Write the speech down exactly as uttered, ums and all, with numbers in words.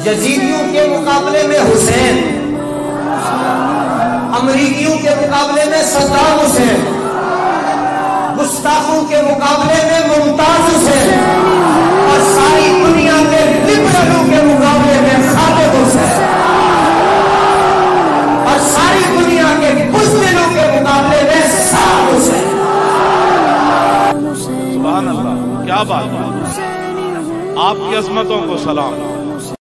यजीदियों के मुकाबले में हुसैन, अमरीकियों के मुकाबले में सद्दाम हुसैन, गुस्ताखों के मुकाबले में मुमताज हुसैन और सारी दुनिया के लिबरलों के मुकाबले में खालिद हुसैन और सारी दुनिया के बुज़दिलों के मुकाबले में साद हुसैन। सुभान अल्लाह, क्या बात है। आपकी अज़मतों को सलाम।